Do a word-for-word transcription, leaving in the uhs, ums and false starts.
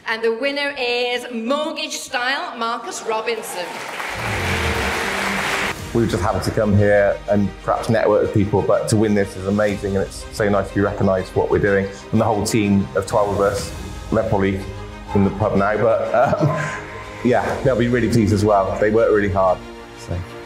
And the winner is Mortgage Style, Marcus Robinson. We were just happy to come here and perhaps network with people, but to win this is amazing, and it's so nice to be recognised for what we're doing. And the whole team of twelve of us, they're probably in the pub now, but um, yeah, they'll be really pleased as well. They work really hard. So.